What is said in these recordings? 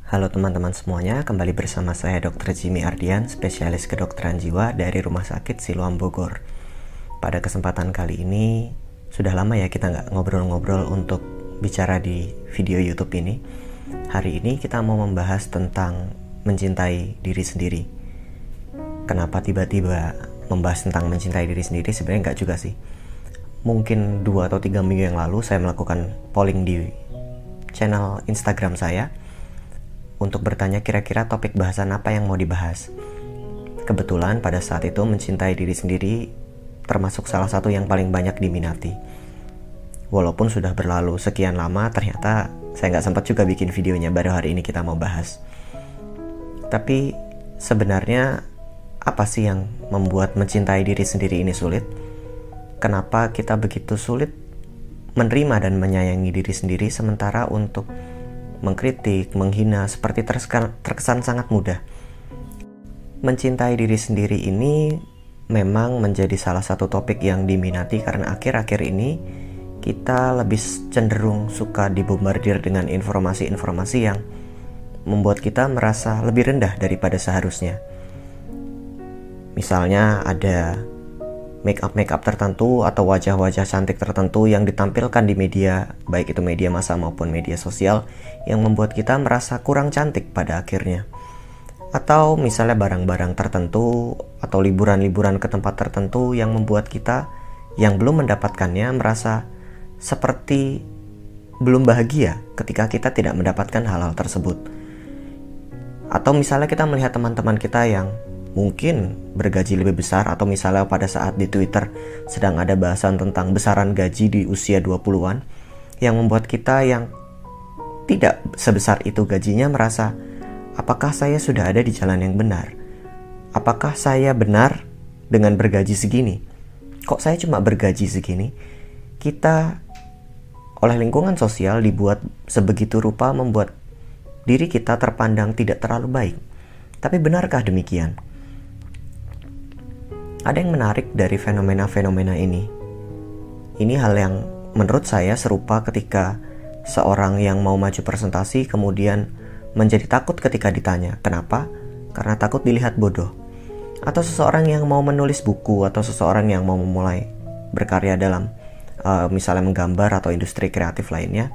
Halo teman-teman semuanya, kembali bersama saya Dr. Jimmy Ardian, spesialis kedokteran jiwa dari Rumah Sakit Siloam Bogor. Pada kesempatan kali ini, sudah lama ya kita nggak ngobrol-ngobrol untuk bicara di video YouTube ini. Hari ini kita mau membahas tentang mencintai diri sendiri. Kenapa tiba-tiba membahas tentang mencintai diri sendiri? Sebenarnya nggak juga sih. Mungkin 2 atau 3 minggu yang lalu saya melakukan polling di channel Instagram saya untuk bertanya kira-kira topik bahasan apa yang mau dibahas. Kebetulan pada saat itu mencintai diri sendiri termasuk salah satu yang paling banyak diminati. Walaupun sudah berlalu sekian lama, ternyata saya nggak sempat juga bikin videonya, baru hari ini kita mau bahas. Tapi sebenarnya apa sih yang membuat mencintai diri sendiri ini sulit? Kenapa kita begitu sulit menerima dan menyayangi diri sendiri, sementara untuk mengkritik, menghina seperti terkesan sangat mudah. Mencintai diri sendiri ini memang menjadi salah satu topik yang diminati karena akhir-akhir ini kita lebih cenderung suka dibombardir dengan informasi-informasi yang membuat kita merasa lebih rendah daripada seharusnya. Misalnya ada make up tertentu atau wajah-wajah cantik tertentu yang ditampilkan di media, baik itu media massa maupun media sosial, yang membuat kita merasa kurang cantik pada akhirnya. Atau misalnya barang-barang tertentu atau liburan-liburan ke tempat tertentu yang membuat kita yang belum mendapatkannya merasa seperti belum bahagia ketika kita tidak mendapatkan hal-hal tersebut. Atau misalnya kita melihat teman-teman kita yang mungkin bergaji lebih besar, atau misalnya pada saat di Twitter sedang ada bahasan tentang besaran gaji di usia 20-an yang membuat kita yang tidak sebesar itu gajinya merasa, apakah saya sudah ada di jalan yang benar? Apakah saya benar dengan bergaji segini? Kok saya cuma bergaji segini? Kita oleh lingkungan sosial dibuat sebegitu rupa membuat diri kita terpandang tidak terlalu baik. Tapi benarkah demikian? Ada yang menarik dari fenomena-fenomena ini. Ini hal yang menurut saya serupa ketika seorang yang mau maju presentasi kemudian menjadi takut ketika ditanya. Kenapa? Karena takut dilihat bodoh. Atau seseorang yang mau menulis buku, atau seseorang yang mau memulai berkarya dalam misalnya menggambar atau industri kreatif lainnya,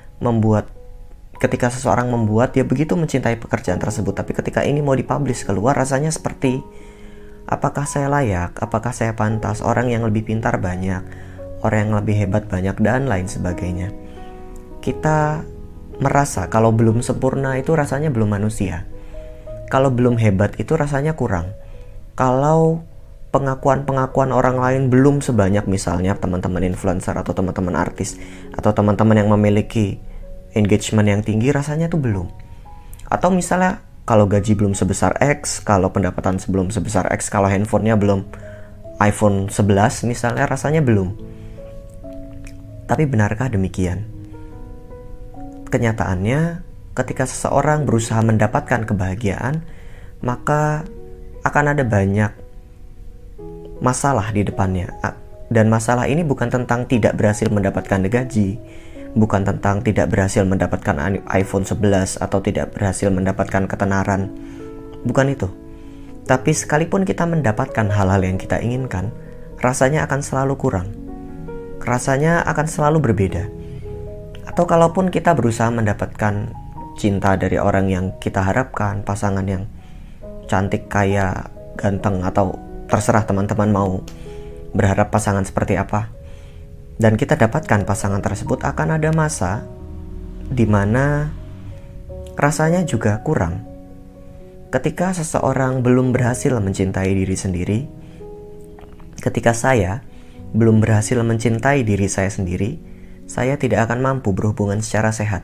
ketika seseorang membuat, dia begitu mencintai pekerjaan tersebut, tapi ketika ini mau dipublish keluar, rasanya seperti, apakah saya layak? Apakah saya pantas? Orang yang lebih pintar banyak, orang yang lebih hebat banyak, dan lain sebagainya. Kita merasa kalau belum sempurna itu rasanya belum manusia. Kalau belum hebat itu rasanya kurang. Kalau pengakuan-pengakuan orang lain belum sebanyak misalnya teman-teman influencer atau teman-teman artis atau teman-teman yang memiliki engagement yang tinggi, rasanya tuh belum. Atau misalnya kalau gaji belum sebesar X, kalau pendapatan sebelum sebesar X, kalau handphonenya belum iPhone 11 misalnya, rasanya belum. Tapi benarkah demikian? Kenyataannya, ketika seseorang berusaha mendapatkan kebahagiaan, maka akan ada banyak masalah di depannya. Dan masalah ini bukan tentang tidak berhasil mendapatkan gaji, bukan tentang tidak berhasil mendapatkan iPhone 11 atau tidak berhasil mendapatkan ketenaran. Bukan itu. Tapi sekalipun kita mendapatkan hal-hal yang kita inginkan, rasanya akan selalu kurang. Rasanya akan selalu berbeda. Atau kalaupun kita berusaha mendapatkan cinta dari orang yang kita harapkan, pasangan yang cantik, kaya, ganteng, atau terserah teman-teman mau berharap pasangan seperti apa, dan kita dapatkan pasangan tersebut, akan ada masa di mana rasanya juga kurang. Ketika seseorang belum berhasil mencintai diri sendiri, ketika saya belum berhasil mencintai diri saya sendiri, saya tidak akan mampu berhubungan secara sehat.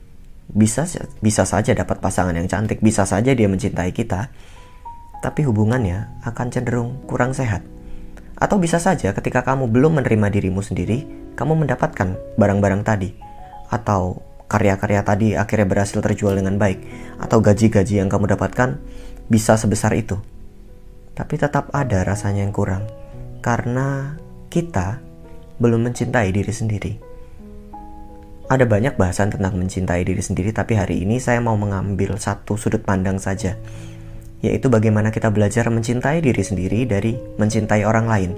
Bisa saja dapat pasangan yang cantik, bisa saja dia mencintai kita, tapi hubungannya akan cenderung kurang sehat. Atau bisa saja ketika kamu belum menerima dirimu sendiri, kamu mendapatkan barang-barang tadi, atau karya-karya tadi akhirnya berhasil terjual dengan baik, atau gaji-gaji yang kamu dapatkan bisa sebesar itu. Tapi tetap ada rasanya yang kurang, karena kita belum mencintai diri sendiri. Ada banyak bahasan tentang mencintai diri sendiri, tapi hari ini saya mau mengambil satu sudut pandang saja, yaitu bagaimana kita belajar mencintai diri sendiri dari mencintai orang lain.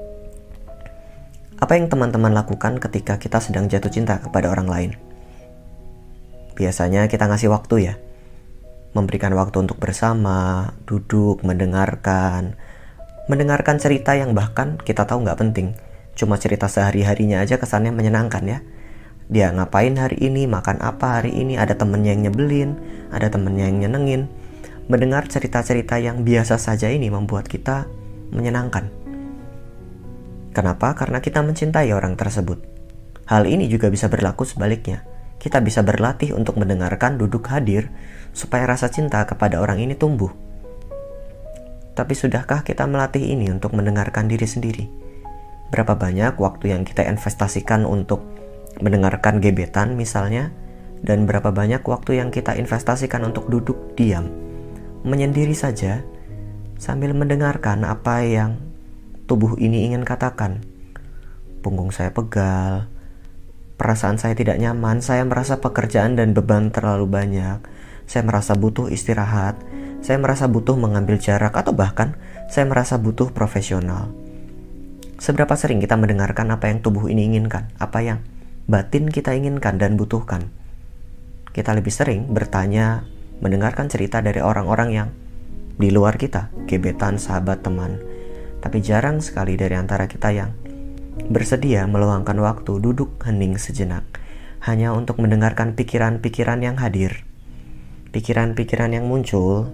Apa yang teman-teman lakukan ketika kita sedang jatuh cinta kepada orang lain? Biasanya kita ngasih waktu ya, memberikan waktu untuk bersama, duduk, mendengarkan cerita yang bahkan kita tahu nggak penting. Cuma cerita sehari-harinya aja kesannya menyenangkan ya. Dia ngapain hari ini, makan apa hari ini, ada temennya yang nyebelin, ada temennya yang nyenengin. Mendengar cerita-cerita yang biasa saja ini membuat kita menyenangkan. Kenapa? Karena kita mencintai orang tersebut. Hal ini juga bisa berlaku sebaliknya. Kita bisa berlatih untuk mendengarkan, duduk hadir, supaya rasa cinta kepada orang ini tumbuh. Tapi sudahkah kita melatih ini untuk mendengarkan diri sendiri? Berapa banyak waktu yang kita investasikan untuk mendengarkan gebetan misalnya, dan berapa banyak waktu yang kita investasikan untuk duduk diam, menyendiri saja, sambil mendengarkan apa yang tubuh ini ingin katakan. Punggung saya pegal, perasaan saya tidak nyaman, saya merasa pekerjaan dan beban terlalu banyak, saya merasa butuh istirahat, saya merasa butuh mengambil jarak, atau bahkan saya merasa butuh profesional. Seberapa sering kita mendengarkan apa yang tubuh ini inginkan, apa yang batin kita inginkan dan butuhkan? Kita lebih sering bertanya, mendengarkan cerita dari orang-orang yang di luar kita, gebetan, sahabat, teman. Tapi jarang sekali dari antara kita yang bersedia meluangkan waktu duduk hening sejenak, hanya untuk mendengarkan pikiran-pikiran yang hadir, pikiran-pikiran yang muncul,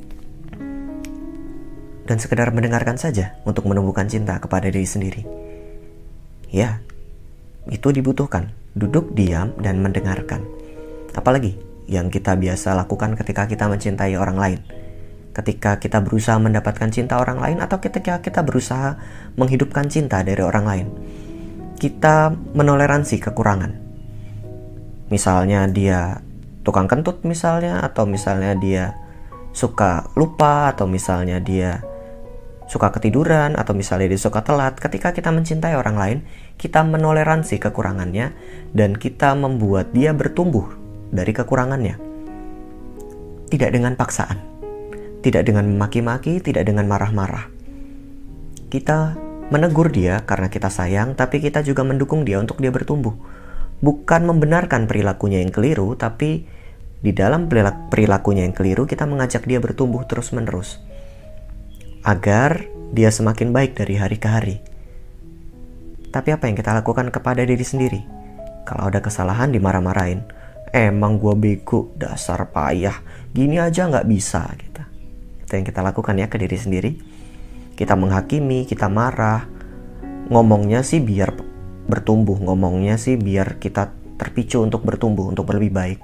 dan sekedar mendengarkan saja untuk menumbuhkan cinta kepada diri sendiri. Ya, itu dibutuhkan, duduk diam dan mendengarkan. Apalagi yang kita biasa lakukan ketika kita mencintai orang lain, ketika kita berusaha mendapatkan cinta orang lain, atau ketika kita berusaha menghidupkan cinta dari orang lain. Kita menoleransi kekurangan. Misalnya dia tukang kentut misalnya, atau misalnya dia suka lupa, atau misalnya dia suka ketiduran, atau misalnya dia suka telat. Ketika kita mencintai orang lain, kita menoleransi kekurangannya dan kita membuat dia bertumbuh dari kekurangannya. Tidak dengan paksaan, tidak dengan memaki-maki, tidak dengan marah-marah. Kita menegur dia karena kita sayang, tapi kita juga mendukung dia untuk dia bertumbuh. Bukan membenarkan perilakunya yang keliru, tapi di dalam perilakunya yang keliru kita mengajak dia bertumbuh terus-menerus, agar dia semakin baik dari hari ke hari. Tapi apa yang kita lakukan kepada diri sendiri? Kalau ada kesalahan dimarah-marahin. Emang gua bego, dasar payah, gini aja gak bisa gitu. Itu yang kita lakukan ya ke diri sendiri. Kita menghakimi, kita marah. Ngomongnya sih biar bertumbuh, ngomongnya sih biar kita terpicu untuk bertumbuh, untuk lebih baik.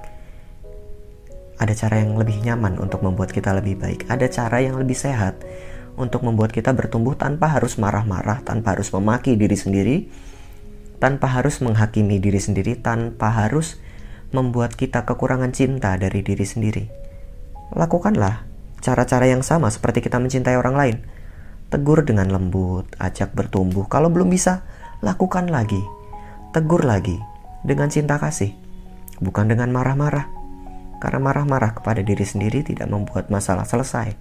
Ada cara yang lebih nyaman untuk membuat kita lebih baik. Ada cara yang lebih sehat untuk membuat kita bertumbuh tanpa harus marah-marah, tanpa harus memaki diri sendiri, tanpa harus menghakimi diri sendiri, tanpa harus membuat kita kekurangan cinta dari diri sendiri. Lakukanlah cara-cara yang sama seperti kita mencintai orang lain. Tegur dengan lembut, ajak bertumbuh. Kalau belum bisa, lakukan lagi. Tegur lagi dengan cinta kasih, bukan dengan marah-marah. Karena marah-marah kepada diri sendiri tidak membuat masalah selesai.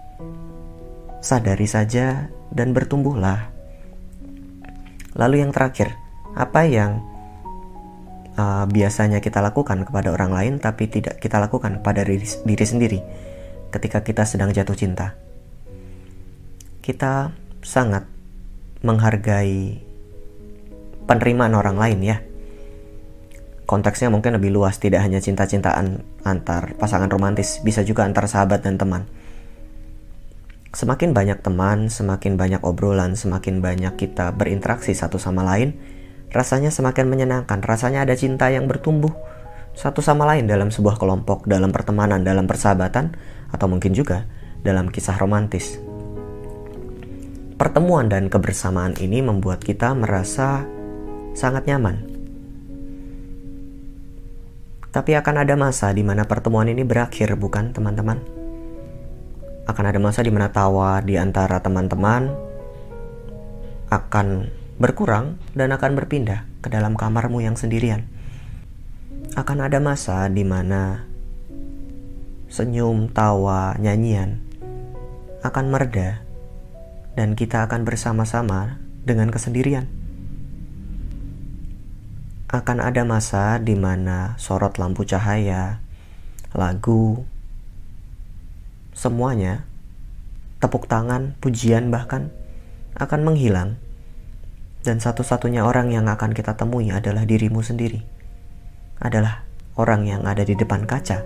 Sadari saja dan bertumbuhlah. Lalu yang terakhir, apa yang biasanya kita lakukan kepada orang lain tapi tidak kita lakukan kepada diri sendiri ketika kita sedang jatuh cinta? Kita sangat menghargai penerimaan orang lain ya. Konteksnya mungkin lebih luas, tidak hanya cinta-cintaan antar pasangan romantis, bisa juga antar sahabat dan teman. Semakin banyak teman, semakin banyak obrolan, semakin banyak kita berinteraksi satu sama lain, rasanya semakin menyenangkan, rasanya ada cinta yang bertumbuh satu sama lain dalam sebuah kelompok, dalam pertemanan, dalam persahabatan, atau mungkin juga dalam kisah romantis. Pertemuan dan kebersamaan ini membuat kita merasa sangat nyaman. Tapi akan ada masa di mana pertemuan ini berakhir, bukan teman-teman? Akan ada masa di mana tawa di antara teman-teman akan berkurang dan akan berpindah ke dalam kamarmu yang sendirian. Akan ada masa di mana senyum, tawa, nyanyian akan mereda dan kita akan bersama-sama dengan kesendirian. Akan ada masa di mana sorot lampu cahaya, lagu, semuanya, tepuk tangan, pujian bahkan akan menghilang. Dan satu-satunya orang yang akan kita temui adalah dirimu sendiri. Adalah orang yang ada di depan kaca.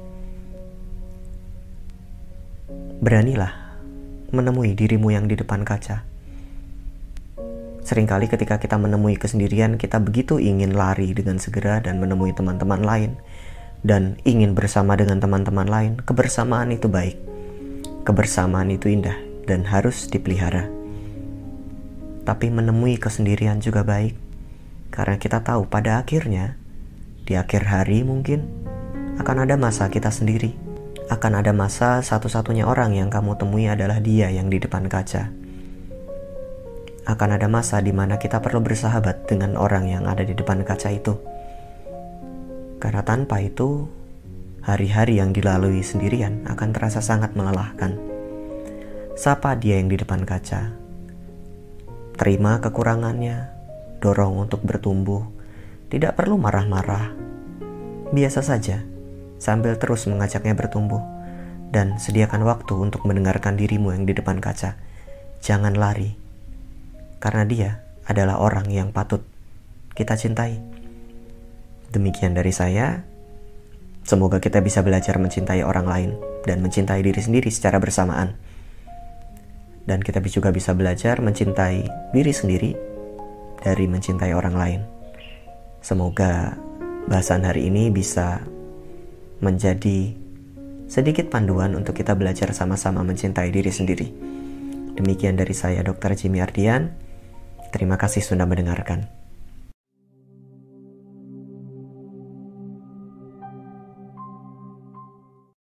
Beranilah menemui dirimu yang di depan kaca. Seringkali ketika kita menemui kesendirian, kita begitu ingin lari dengan segera dan menemui teman-teman lain. Dan ingin bersama dengan teman-teman lain. Kebersamaan itu baik. Kebersamaan itu indah dan harus dipelihara. Tapi menemui kesendirian juga baik. Karena kita tahu pada akhirnya, di akhir hari mungkin, akan ada masa kita sendiri. Akan ada masa satu-satunya orang yang kamu temui adalah dia yang di depan kaca. Akan ada masa di mana kita perlu bersahabat dengan orang yang ada di depan kaca itu. Karena tanpa itu, hari-hari yang dilalui sendirian akan terasa sangat melelahkan. Sapa dia yang di depan kaca. Terima kekurangannya, dorong untuk bertumbuh. Tidak perlu marah-marah. Biasa saja, sambil terus mengajaknya bertumbuh. Dan sediakan waktu untuk mendengarkan dirimu yang di depan kaca. Jangan lari. Karena dia adalah orang yang patut kita cintai. Demikian dari saya. Semoga kita bisa belajar mencintai orang lain dan mencintai diri sendiri secara bersamaan. Dan kita juga bisa belajar mencintai diri sendiri dari mencintai orang lain. Semoga bahasan hari ini bisa menjadi sedikit panduan untuk kita belajar sama-sama mencintai diri sendiri. Demikian dari saya, Dr. Jimmy Ardian. Terima kasih sudah mendengarkan.